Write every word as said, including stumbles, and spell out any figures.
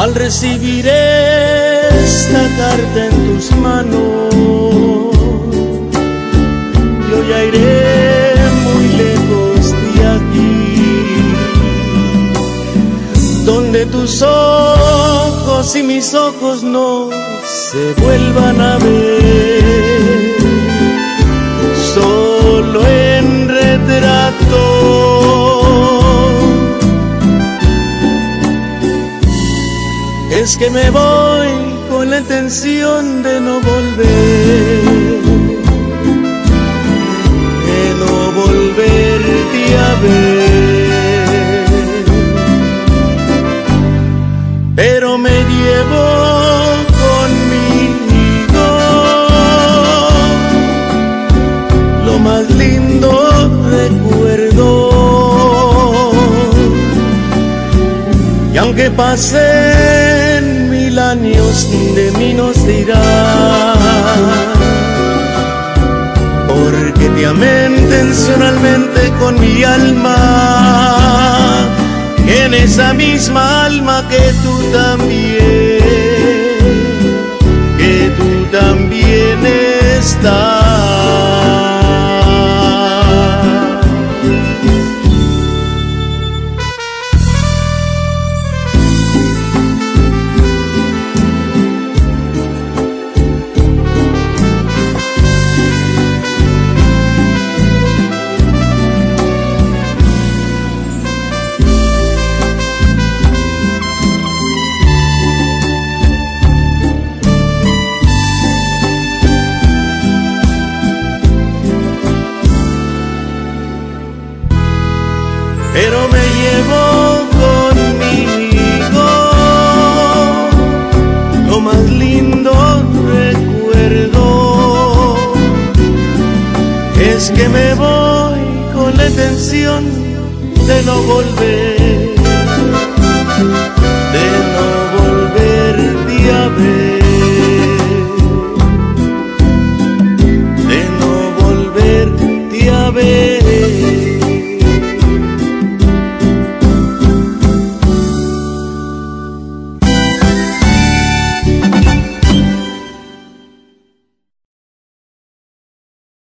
Al recibir esta carta en tus manos, yo ya iré muy lejos de aquí, donde tus ojos y mis ojos no se vuelvan a ver, solo en retrato. Es que me voy con la intención de no volver, de no volverte a ver, pero me llevo conmigo lo más lindo recuerdo, y aunque pasen mil años de mí no se irá, porque te amé intencionalmente con mi alma, en esa misma alma que tú también, que tú también estás. Pero me llevo conmigo lo más lindo recuerdo, es que me voy con la intención de no volver.